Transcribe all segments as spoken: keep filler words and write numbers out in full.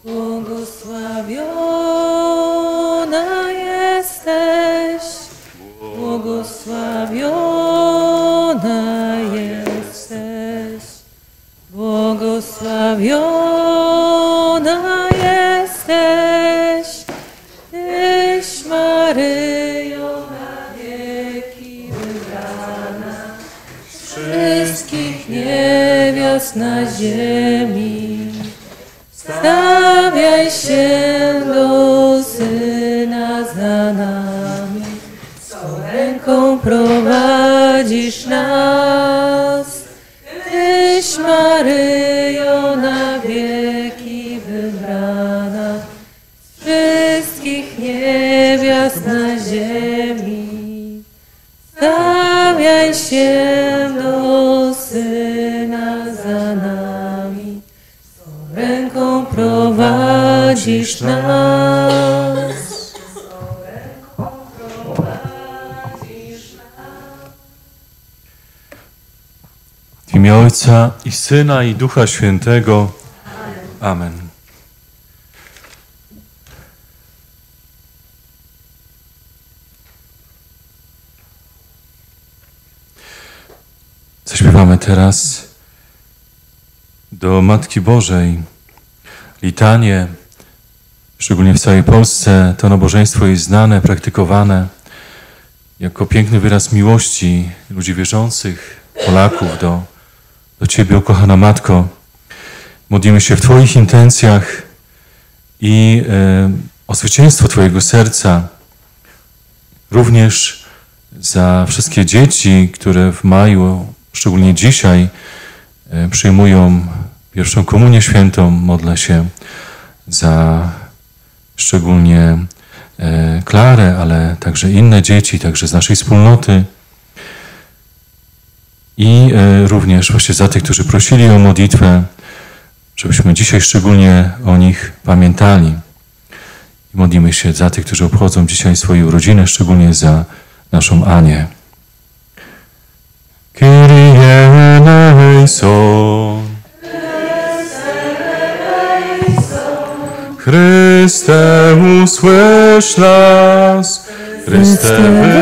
Błogosławiona jesteś, błogosławiona jesteś, błogosławiona jesteś, Tyś Maryjo na wieki wybrana, z wszystkich niewiast na ziemi. Stawiaj się do Syna za nami, swą ręką prowadzisz nas. Tyś Maryjo na wieki wybrana, z wszystkich niewiast na ziemi. Stawiaj się do Syna za nami, ręką prowadzisz nas. Ręką prowadzisz nas. W imię Ojca i Syna i Ducha Świętego. Amen. Zaśpiewamy teraz do Matki Bożej litanie, szczególnie w całej Polsce. To nabożeństwo jest znane, praktykowane jako piękny wyraz miłości ludzi wierzących, Polaków do, do Ciebie, ukochana Matko. Modlimy się w Twoich intencjach i e, o zwycięstwo Twojego serca, również za wszystkie dzieci, które w maju, szczególnie dzisiaj, przyjmują pierwszą komunię świętą. Modlę się za szczególnie Klarę, ale także inne dzieci, także z naszej wspólnoty i również właśnie za tych, którzy prosili o modlitwę, żebyśmy dzisiaj szczególnie o nich pamiętali. I modlimy się za tych, którzy obchodzą dzisiaj swoje urodziny, szczególnie za naszą Anię. Kyrie eleison. Chryste, usłysz nas. Chryste,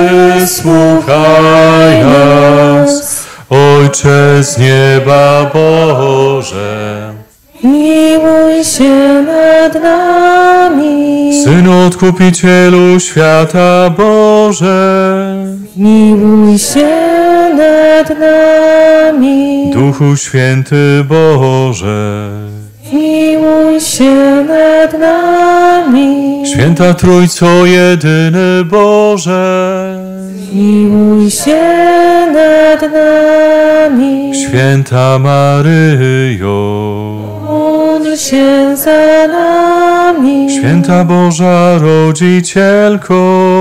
wysłuchaj nas. Ojcze z nieba Boże, miłuj się nad nami. Synu Odkupicielu świata Boże, miłuj się nad nami. Duchu Święty Boże, miłuj się nad nami. Święta Trójco jedyny Boże, miłuj się nad nami. Święta Maryjo, módl się za nami. Święta Boża Rodzicielko,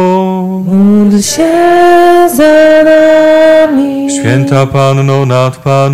módl się za nami. Święta Panno nad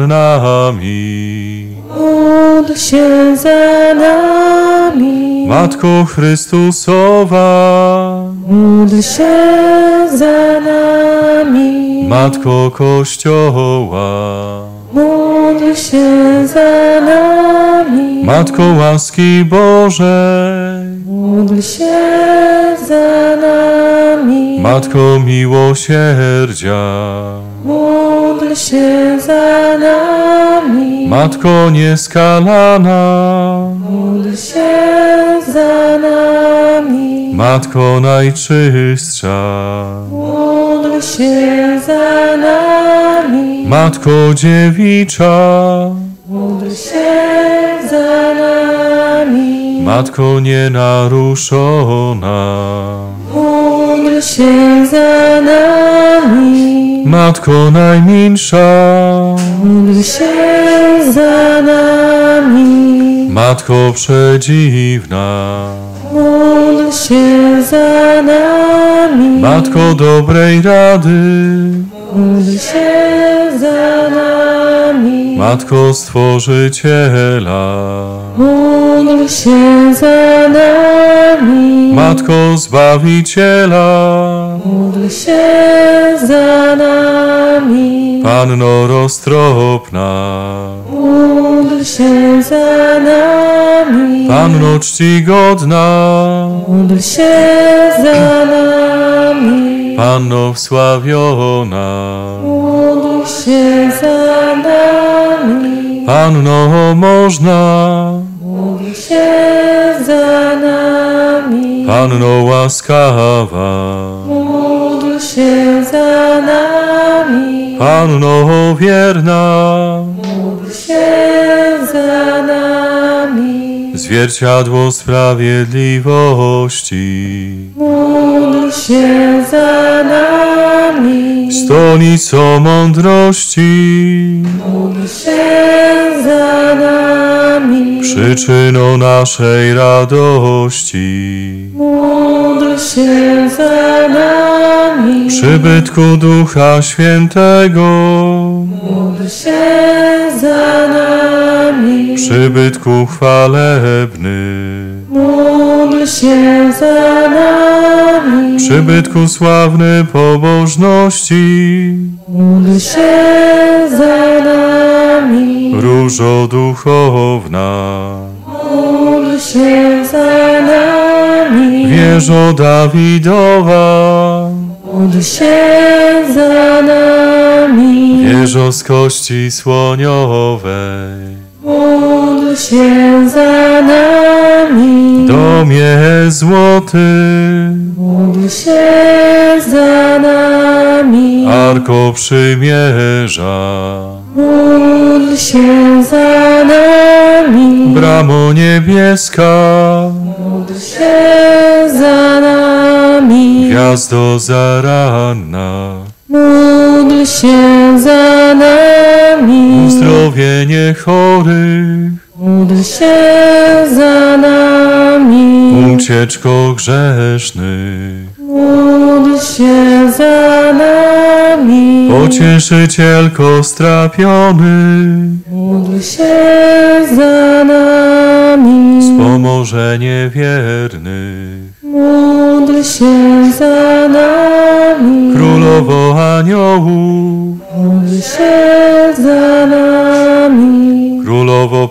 Pannami, módl się za nami. Matko Chrystusowa, módl się za nami. Matko Kościoła, módl się za nami. Matko łaski Bożej, módl się za nami. Matko miłosierdzia, módl się za nami. Matko nieskalana, módl się za nami. Matko najczystsza, módl się za nami. Matko dziewicza, módl się za nami. Matko nienaruszona, módl się za nami. Matko najmilsza, módl się za nami. Matko przedziwna, módl się za nami. Matko dobrej rady, módl się za nami. Matko Stworzyciela, módl się za nami. Matko Zbawiciela, módl się za nami. nami. Panno roztropna, Módl się za nami. Panno czcigodna, Módl się za nami. Panno wsławiona, Módl się za nami. Panno można, Módl się za nami. Panno łaskawa, Módl się za nami. Panno wierna, Módl się za nami. zwierciadło sprawiedliwości, Módl się za nami. stolico mądrości, Módl się za nami. przyczyną naszej radości, Módl się za nami. przybytku Ducha Świętego, Módl się za nami. przybytku chwalebny, Módl się za nami. przybytku sławny pobożności, Módl się za nami. różo duchowna, Módl się za nami. wieżo Dawidowa, Módl się za nami. wieżo z kości słoniowej, Módl się za nami. domie złoty, Módl się za nami. arko przymierza, Módl się za nami. bramo niebieska, Módl się za nami. gwiazdo zaranna, Módl się za nami. uzdrowienie chorych, Módl się za nami. ucieczko grzesznych, Módl się za nami. pocieszycielko strapionych, Módl się za nami. wspomożenie wiernych, Módl się za nami. królowo aniołów, Módl się za nami. królowo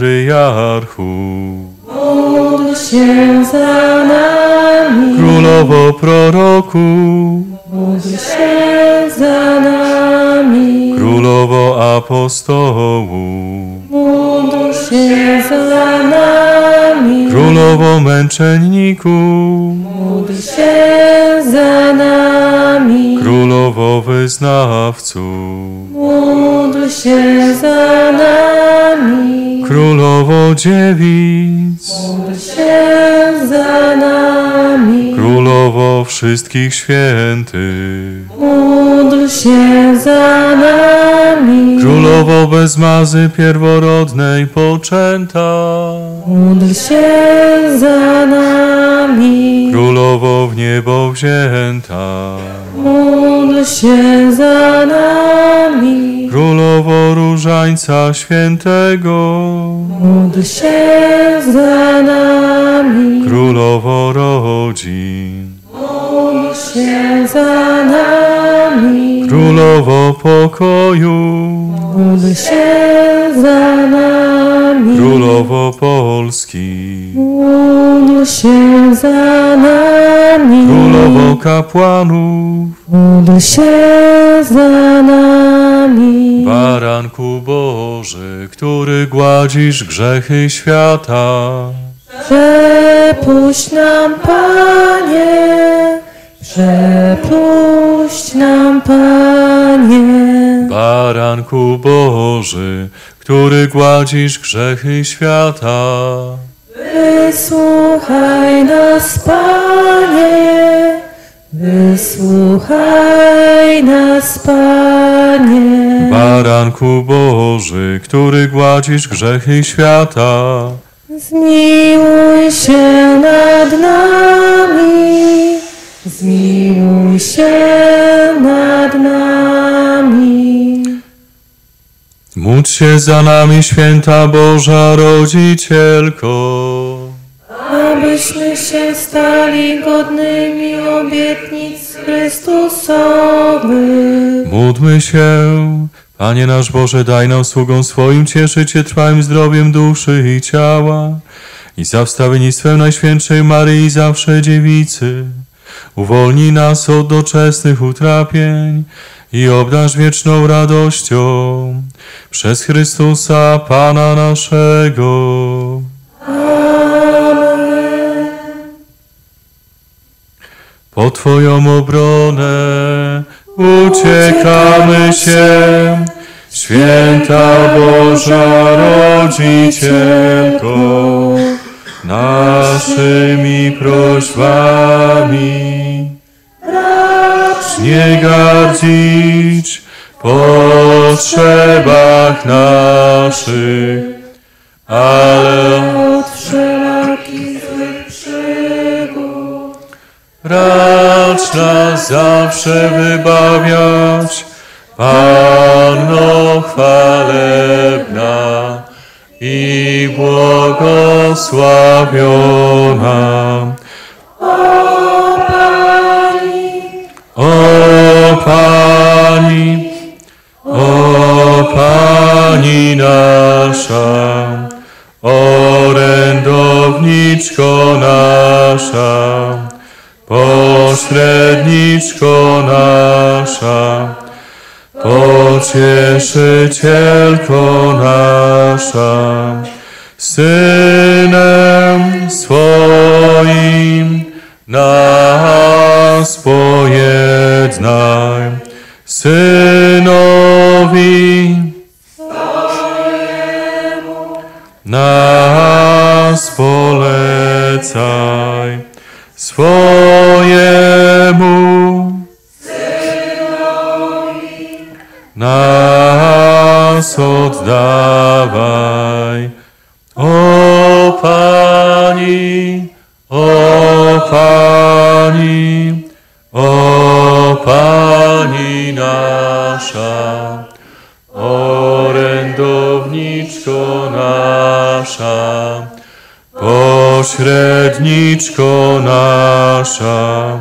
patriarchów, Módl się za nami. królowo proroków, Módl się za nami. królowo apostołów, Módl się za nami. królowo męczenników, Módl się za nami. królowo wyznawców, Módl się za nami. królowo dziewic, Módl się za nami. królowo wszystkich świętych, Módl się za nami. królowo bez mazy pierworodnej poczęta, Módl się za nami. królowo w niebo wzięta, Módl się za nami. królowo różańca świętego, Módl się za nami. królowo rodzin, Módl się za nami. królowo pokoju, Módl się za nami. królowo Polski, Módl się za nami. królowo kapłanów, Módl się za nami. baranku Boży, który gładzisz grzechy świata, Przepuść nam, Panie, przepuść nam, Panie. baranku Boży, który gładzisz grzechy świata, Wysłuchaj nas, Panie, wysłuchaj nas, Panie. baranku Boży, który gładzisz grzechy świata, Zmiłuj się nad nami, zmiłuj się nad nami. módl się za nami, święta Boża Rodzicielko, Abyśmy się stali godnymi obietnic Chrystusowych. zdrowych. Módlmy się. Panie nasz Boże, daj nam sługom swoim cieszyć się trwałym zdrowiem duszy i ciała i za wstawiennictwem Najświętszej Maryi zawsze Dziewicy. Uwolnij nas od doczesnych utrapień i obdarz wieczną radością przez Chrystusa Pana naszego. Amen. Po Twoją obronę uciekamy się, Święta Boża Rodzicielko, naszymi prośbami. Racz nie gardzić potrzebach naszych, ale Od wszelakich złych przygód racz nas zawsze wybawiać, Panno chwalebna i błogosławiona. O Pani, O Pani, o Pani nasza, orędowniczko nasza, pośredniczko nasza, pocieszycielko nasza, Synem swoim nas pojednaj, Synowi nas polecaj, swojemu nas oddawaj. O Pani, o Pani, o Pani nasza, orędowniczko nasza, pośredniczko nasza,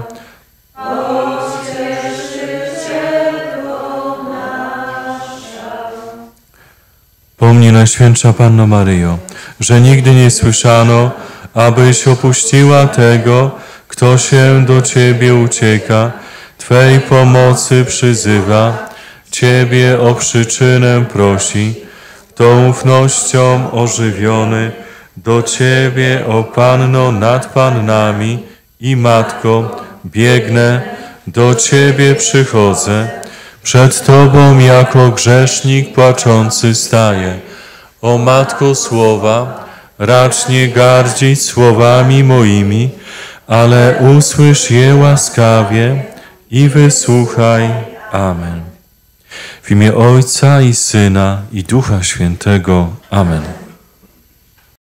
Pomnij, Najświętsza Panno Maryjo, że nigdy nie słyszano, abyś opuściła tego, kto się do Ciebie ucieka, Twej pomocy przyzywa, Ciebie o przyczynę prosi, tą ufnością ożywiony, do Ciebie, o Panno nad Pannami i Matko, biegnę, do Ciebie przychodzę, przed Tobą jako grzesznik płaczący staję. O Matko Słowa, racz nie gardzić słowami moimi, ale usłysz je łaskawie i wysłuchaj. Amen. W imię Ojca i Syna i Ducha Świętego. Amen.